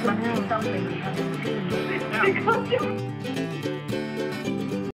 มันต้องเป็นคำชื่อ